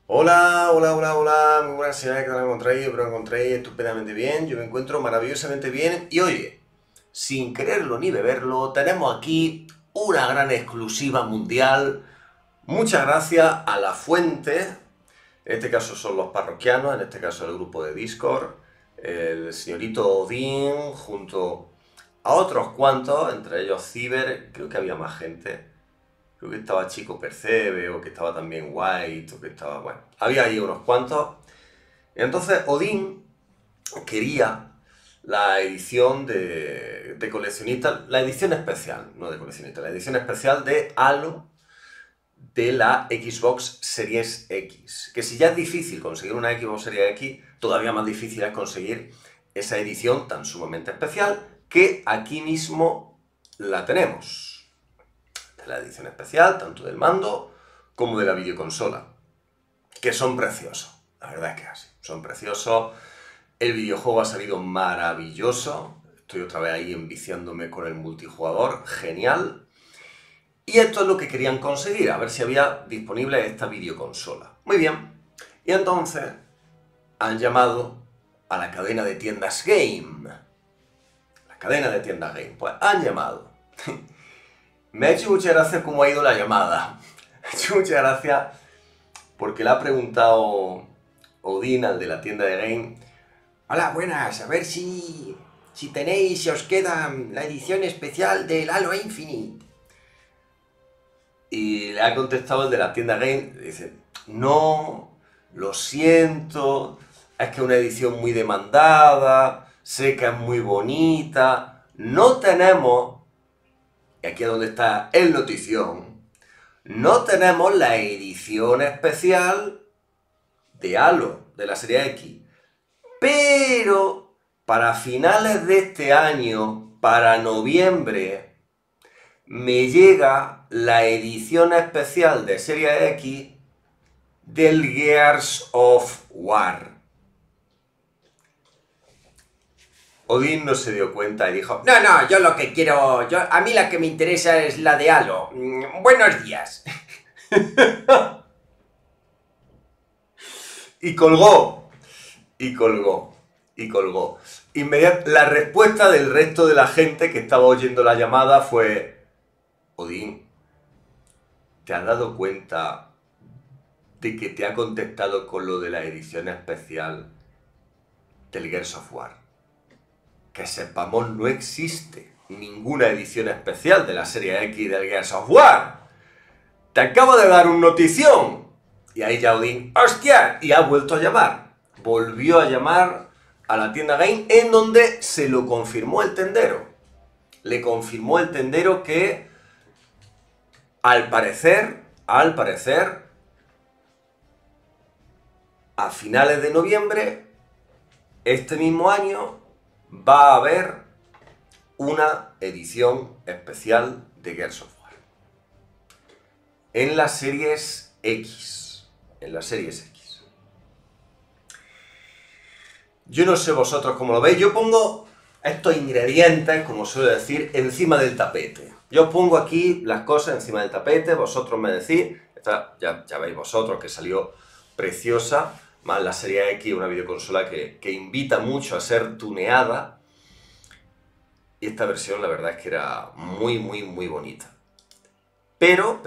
Hola, hola, hola, hola, muy buenas señores, que tal encontráis? Espero que encontréis estupendamente bien, yo me encuentro maravillosamente bien y oye, sin quererlo ni beberlo, tenemos aquí una gran exclusiva mundial. Muchas gracias a la fuente, en este caso son los parroquianos, en este caso el grupo de Discord, el señorito Odín junto a otros cuantos, entre ellos Ciber, creo que había más gente. Creo que estaba Chico Percebe, o que estaba también White, o que estaba, bueno, había ahí unos cuantos. Entonces Odín quería la edición de coleccionista, la edición especial, no de coleccionista, la edición especial de Halo de la Xbox Series X. Que si ya es difícil conseguir una Xbox Series X, todavía más difícil es conseguir esa edición tan sumamente especial que aquí mismo la tenemos. La edición especial, tanto del mando como de la videoconsola, que son preciosos. La verdad es que es así, son preciosos. El videojuego ha salido maravilloso. Estoy otra vez ahí enviciándome con el multijugador, genial. Y esto es lo que querían conseguir, a ver si había disponible esta videoconsola. Muy bien. Y entonces han llamado a la cadena de tiendas Game. La cadena de tiendas Game. Pues han llamado. Me ha hecho mucha gracia cómo ha ido la llamada. Me ha hecho mucha gracia porque le ha preguntado Odín, al de la tienda de Game. Hola, buenas, a ver si tenéis, si os queda la edición especial del Halo Infinite. Y le ha contestado el de la tienda Game, dice, no, lo siento, es que es una edición muy demandada, sé que es muy bonita, no tenemos, y aquí es donde está el notición, no tenemos la edición especial de Halo, de la serie X. Pero para finales de este año, para noviembre, me llega la edición especial de serie X del Gears of War. Odín no se dio cuenta y dijo, no, no, yo lo que quiero, a mí la que me interesa es la de Halo. Buenos días. Y colgó, y colgó, y colgó. La respuesta del resto de la gente que estaba oyendo la llamada fue, Odín, ¿te has dado cuenta de que te ha contestado con lo de la edición especial del Gears of War? Que sepamos, no existe ninguna edición especial de la serie X del Gears of War. Te acabo de dar un notición. Y ahí ya Odín, ¡hostia! Y ha vuelto a llamar. Volvió a llamar a la tienda Game, en donde se lo confirmó el tendero. Le confirmó el tendero que, al parecer, a finales de noviembre, este mismo año, va a haber una edición especial de Gears of War. En las series X. En las series X. Yo no sé vosotros cómo lo veis. Yo pongo estos ingredientes, como suelo decir, encima del tapete. Yo pongo aquí las cosas encima del tapete, vosotros me decís. Esta ya veis vosotros que salió preciosa. Más la serie X, una videoconsola que invita mucho a ser tuneada. Y esta versión la verdad es que era muy, muy, muy bonita. Pero,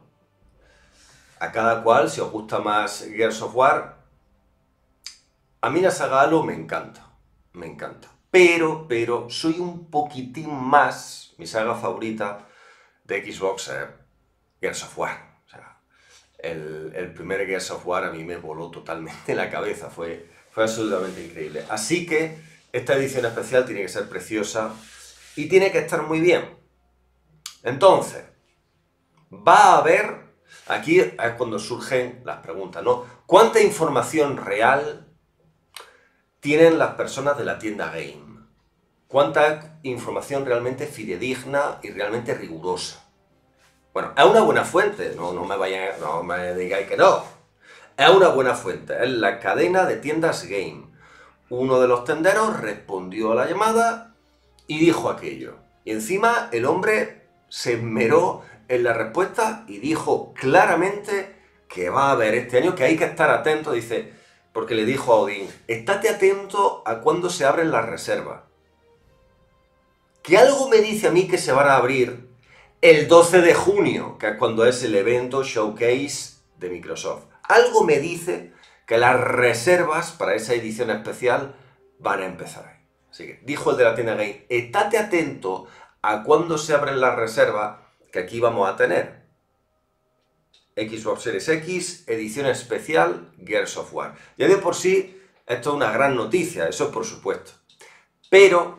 a cada cual, si os gusta más Gears of War, a mí la saga Halo me encanta. Me encanta. Pero, soy un poquitín más, mi saga favorita de Xbox es Gears of War. O sea, el primer Gears of War a mí me voló totalmente la cabeza. Fue absolutamente increíble. Así que esta edición especial tiene que ser preciosa y tiene que estar muy bien. Entonces, va a haber, aquí es cuando surgen las preguntas, ¿no? ¿Cuánta información real tienen las personas de la tienda Game? ¿Cuánta información realmente fidedigna y realmente rigurosa? Bueno, es una buena fuente, no me digáis que no. Es una buena fuente, es la cadena de tiendas Game. Uno de los tenderos respondió a la llamada y dijo aquello. Y encima el hombre se esmeró en la respuesta y dijo claramente que va a haber este año, que hay que estar atento, dice, porque le dijo a Odín, estate atento a cuando se abren las reservas. Que algo me dice a mí que se van a abrir el 12 de junio, que es cuando es el evento showcase de Microsoft. Algo me dice que las reservas para esa edición especial van a empezar ahí. Así que dijo el de la tienda Game, estate atento a cuando se abren las reservas, que aquí vamos a tener Xbox Series X, edición especial, Gears of War. Ya de por sí, esto es una gran noticia, eso por supuesto. Pero,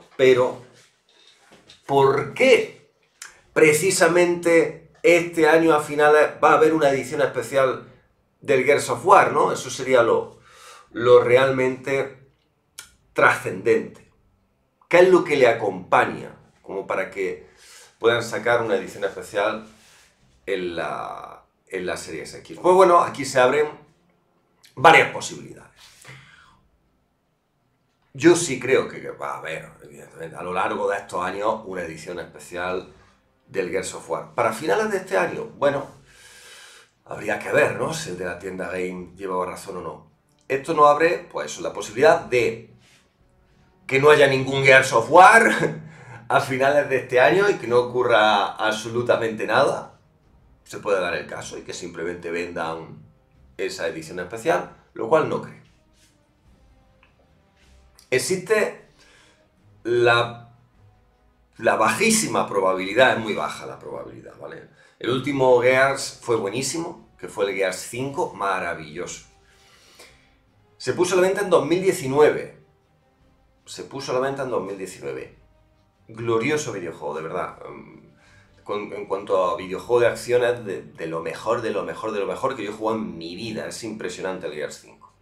¿por qué precisamente este año a finales va a haber una edición especial del Gears of War, ¿no? Eso sería lo realmente trascendente. ¿Qué es lo que le acompaña? Como para que puedan sacar una edición especial en la Series X. Pues bueno, aquí se abren varias posibilidades. Yo sí creo que va a haber, evidentemente, a lo largo de estos años, una edición especial del Gears of War. Para finales de este año, bueno, habría que ver, ¿no? Si el de la tienda Game llevaba razón o no. Esto no abre, pues, la posibilidad de que no haya ningún Gears of War a finales de este año y que no ocurra absolutamente nada. Se puede dar el caso y que simplemente vendan esa edición especial, lo cual no creo. Existe la bajísima probabilidad, es muy baja la probabilidad, ¿vale? El último Gears fue buenísimo, que fue el Gears 5, maravilloso. Se puso a la venta en 2019. Glorioso videojuego, de verdad. En cuanto a videojuego de acciones, de lo mejor que yo he jugado en mi vida. Es impresionante el Gears 5.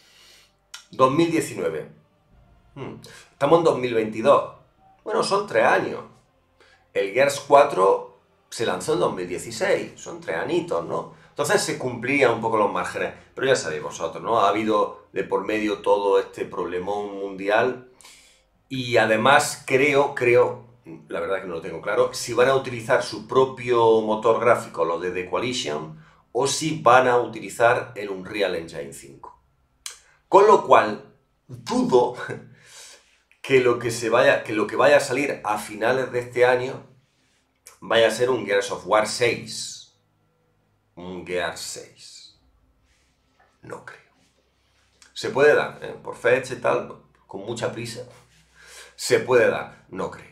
2019. Estamos en 2022. Bueno, son 3 años. El Gears 4 se lanzó en 2016. Son 3 añitos, ¿no? Entonces se cumplían un poco los márgenes. Pero ya sabéis vosotros, ¿no? Ha habido de por medio todo este problemón mundial. Y además creo, la verdad que no lo tengo claro, si van a utilizar su propio motor gráfico, lo de The Coalition, o si van a utilizar el Unreal Engine 5. Con lo cual, dudo que lo que vaya a salir a finales de este año vaya a ser un Gears of War 6. Un Gears 6. No creo. Se puede dar, por fecha y tal, con mucha prisa. Se puede dar. No creo.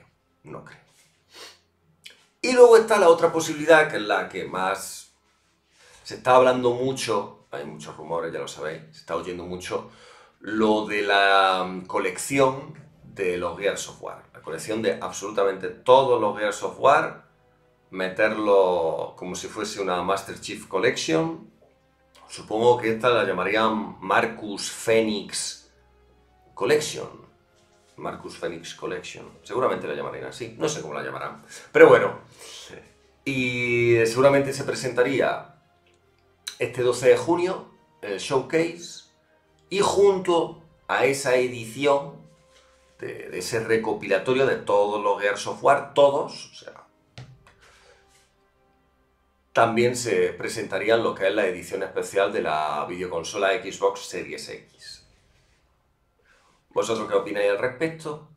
Y luego está la otra posibilidad, que es la que más se está hablando mucho, hay muchos rumores, ya lo sabéis, se está oyendo mucho, lo de la colección de los Gears of War. La colección de absolutamente todos los Gears of War, meterlo como si fuese una Master Chief Collection. Supongo que esta la llamarían Marcus Phoenix Collection. Seguramente la llamarían así, no sé cómo la llamarán. Pero bueno, y seguramente se presentaría este 12 de junio el showcase y junto a esa edición de ese recopilatorio de todos los Gears of War, todos, o sea, también se presentarían lo que es la edición especial de la videoconsola Xbox Series X. ¿Vosotros qué opináis al respecto?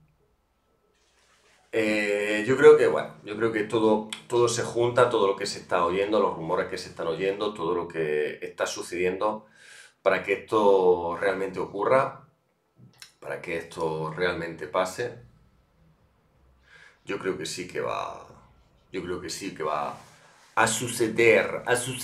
Yo creo que todo se junta, todo lo que se está oyendo, los rumores que se están oyendo, todo lo que está sucediendo para que esto realmente ocurra, para que esto realmente pase. Yo creo que sí que va a suceder.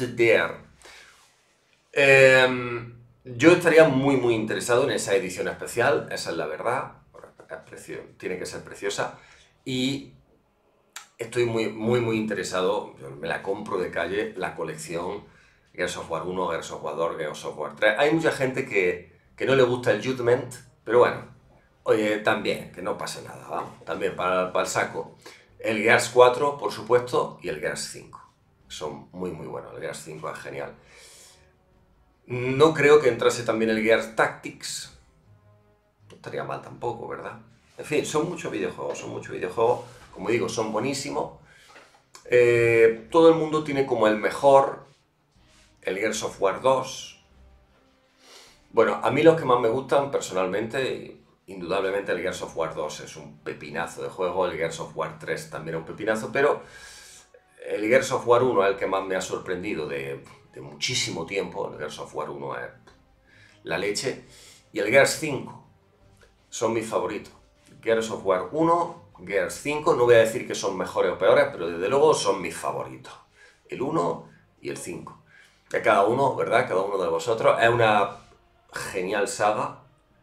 Yo estaría muy interesado en esa edición especial, esa es la verdad, tiene que ser preciosa, y estoy muy interesado, me la compro de calle, la colección Gears of War 1, Gears of War 2, Gears of War 3. Hay mucha gente que no le gusta el Judgment, pero bueno, oye, también, que no pase nada, ¿vamos? También para el saco. El Gears 4, por supuesto, y el Gears 5. Son muy buenos, el Gears 5 es genial. No creo que entrase también el Gears Tactics. No estaría mal tampoco, ¿verdad? En fin, son muchos videojuegos. Como digo, son buenísimos. Todo el mundo tiene como el mejor el Gears of War 2. Bueno, a mí los que más me gustan personalmente, indudablemente el Gears of War 2 es un pepinazo de juego, el Gears of War 3 también es un pepinazo, pero el Gears of War 1 es el que más me ha sorprendido de muchísimo tiempo. El Gears of War 1 es la leche. Y el Gears 5 son mis favoritos. Gears of War 1, Gears 5, no voy a decir que son mejores o peores, pero desde luego son mis favoritos. El 1 y el 5. De cada uno, ¿verdad? Cada uno de vosotros. Es una genial saga.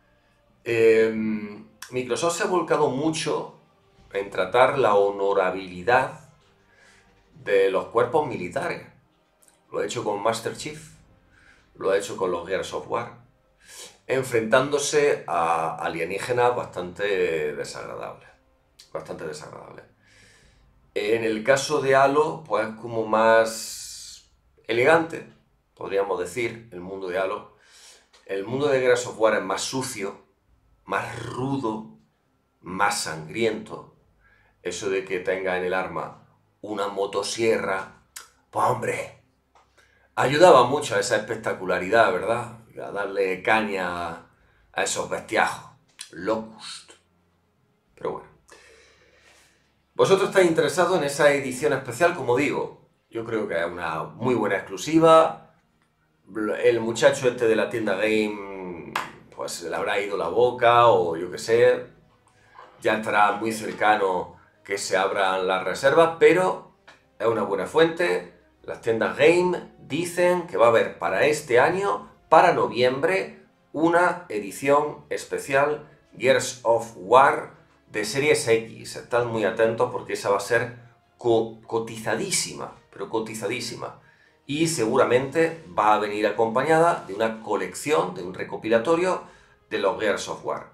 Microsoft se ha volcado mucho en tratar la honorabilidad de los cuerpos militares. Lo ha hecho con Master Chief, lo ha hecho con los Gears of War, enfrentándose a alienígenas bastante desagradables. Bastante desagradables. En el caso de Halo, pues es como más elegante, podríamos decir, el mundo de Halo. El mundo de Gears of War es más sucio, más rudo, más sangriento. Eso de que tenga en el arma una motosierra, pues hombre, ayudaba mucho a esa espectacularidad, ¿verdad? A darle caña a esos bestiajos. Locust. Pero bueno. Vosotros estáis interesados en esa edición especial, como digo. Yo creo que es una muy buena exclusiva. El muchacho este de la tienda Game, pues se le habrá ido la boca, o yo qué sé. Ya estará muy cercano que se abran las reservas, pero es una buena fuente. Las tiendas Game dicen que va a haber para este año, para noviembre, una edición especial Gears of War de Series X. Estad muy atentos porque esa va a ser cotizadísima, pero cotizadísima. Y seguramente va a venir acompañada de una colección, de un recopilatorio de los Gears of War.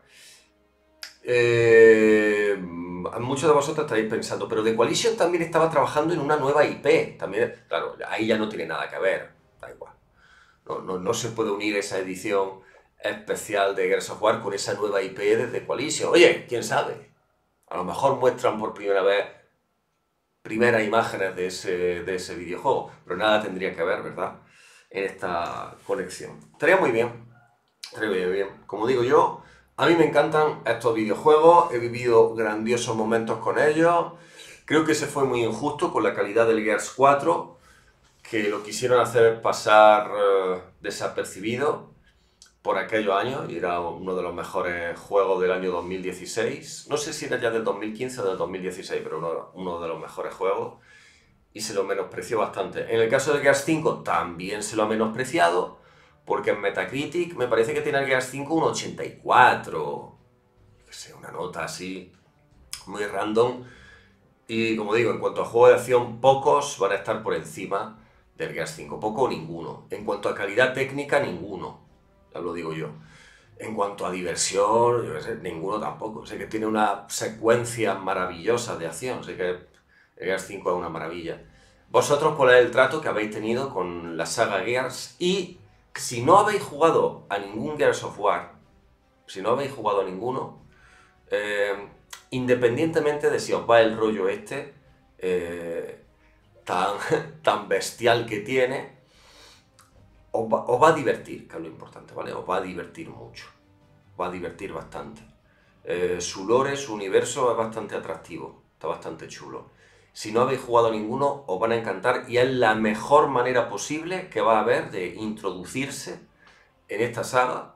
Muchos de vosotros estaréis pensando, pero The Coalition también estaba trabajando en una nueva IP. También, claro, ahí ya no tiene nada que ver, da igual. No se puede unir esa edición especial de Gears of War con esa nueva IP de The Coalition. Oye, quién sabe, a lo mejor muestran por primera vez primeras imágenes de ese videojuego, pero nada tendría que ver, ¿verdad?, en esta conexión. Estaría muy bien, estaría muy bien. Como digo yo, a mí me encantan estos videojuegos, he vivido grandiosos momentos con ellos. Creo que se fue muy injusto con la calidad del Gears 4, que lo quisieron hacer pasar desapercibido por aquellos años, y era uno de los mejores juegos del año 2016. No sé si era ya del 2015 o del 2016, pero uno de los mejores juegos, y se lo menospreció bastante. En el caso de Gears 5 también se lo ha menospreciado, porque en Metacritic me parece que tiene el Gears 5 un 84, que sé, una nota así, muy random. Y como digo, en cuanto a juego de acción, pocos van a estar por encima del Gears 5, poco o ninguno. En cuanto a calidad técnica, ninguno, ya lo digo yo. En cuanto a diversión, yo qué sé, ninguno tampoco. Sé que tiene una secuencia maravillosa de acción, sé que el Gears 5 es una maravilla. ¿Vosotros cuál es el trato que habéis tenido con la saga Gears? Y si no habéis jugado a ningún Gears of War, si no habéis jugado a ninguno, independientemente de si os va el rollo este tan bestial que tiene, os va a divertir, que es lo importante, ¿vale? Os va a divertir mucho, os va a divertir bastante. Su lore, su universo es bastante atractivo, está bastante chulo. Si no habéis jugado a ninguno, os van a encantar, y es la mejor manera posible que va a haber de introducirse en esta saga.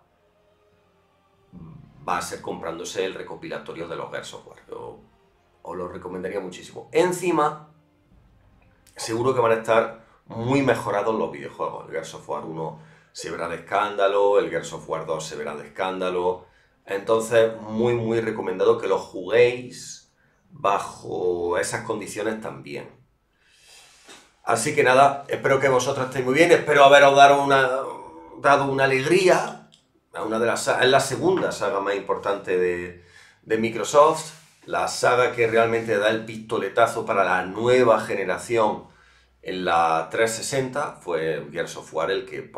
Va a ser comprándose el recopilatorio de los Gears of War. Yo os lo recomendaría muchísimo. Encima, seguro que van a estar muy mejorados los videojuegos. El Gears of War 1 se verá de escándalo, el Gears of War 2 se verá de escándalo. Entonces, muy recomendado que lo juguéis bajo esas condiciones también. Así que nada, espero que vosotros estéis muy bien, espero haberos dado una alegría. Es la segunda saga más importante de Microsoft, la saga que realmente da el pistoletazo para la nueva generación en la 360. Fue Gears of War el que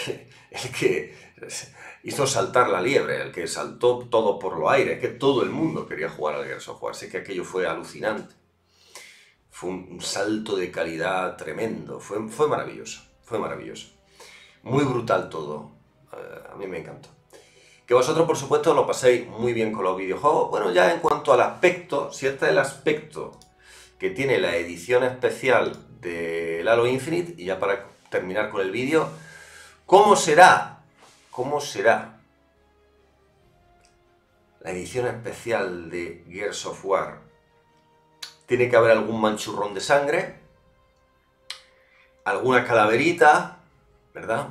hizo saltar la liebre, el que saltó todo por los aires, que todo el mundo quería jugar al Gears of War, así que aquello fue alucinante. Fue un salto de calidad tremendo, fue maravilloso, fue maravilloso. Muy brutal todo. A mí me encantó. Que vosotros, por supuesto, lo paséis muy bien con los videojuegos. Bueno, ya en cuanto al aspecto, si este es el aspecto que tiene la edición especial del Halo Infinite, y ya para terminar con el vídeo, ¿cómo será? ¿Cómo será la edición especial de Gears of War? Tiene que haber algún manchurrón de sangre, alguna calaverita, ¿verdad?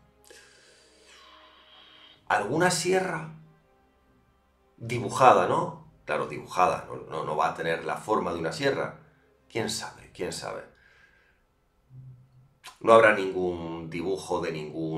Alguna sierra dibujada, ¿no? Claro, dibujada, no va a tener la forma de una sierra. ¿Quién sabe? ¿Quién sabe? No habrá ningún dibujo de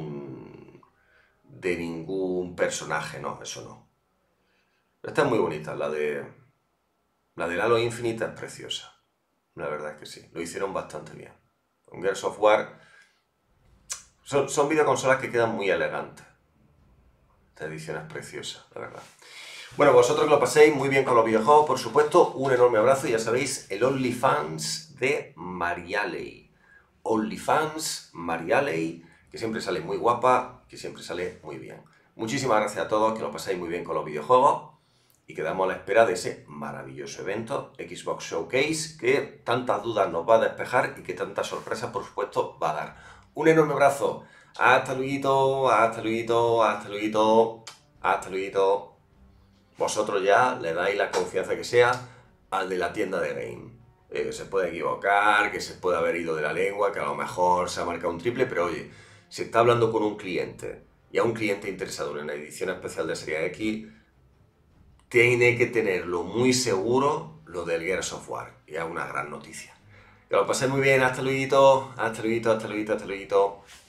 ningún personaje, no, eso no. Esta es muy bonita, la del Halo Infinite es preciosa. La verdad es que sí, lo hicieron bastante bien. Con Gears of War son videoconsolas que quedan muy elegantes. Esta edición es preciosa, la verdad. Bueno, vosotros que lo paséis muy bien con los videojuegos, por supuesto, un enorme abrazo. Ya sabéis, el OnlyFans de Marialey. OnlyFans Marialey, que siempre sale muy guapa, que siempre sale muy bien. Muchísimas gracias a todos, que lo paséis muy bien con los videojuegos y quedamos a la espera de ese maravilloso evento Xbox Showcase que tantas dudas nos va a despejar y que tantas sorpresas, por supuesto, va a dar. Un enorme abrazo. Hasta luego, hasta luego, hasta luego, hasta luego. Vosotros ya le dais la confianza que sea al de la tienda de game. Que se puede equivocar, que se puede haber ido de la lengua, que a lo mejor se ha marcado un triple, pero oye, si está hablando con un cliente y a un cliente interesado en una edición especial de Serie X, tiene que tenerlo muy seguro lo del Gears of War. Y es una gran noticia. Que lo paséis muy bien, hasta luego, hasta luego, hasta luego, hasta luego.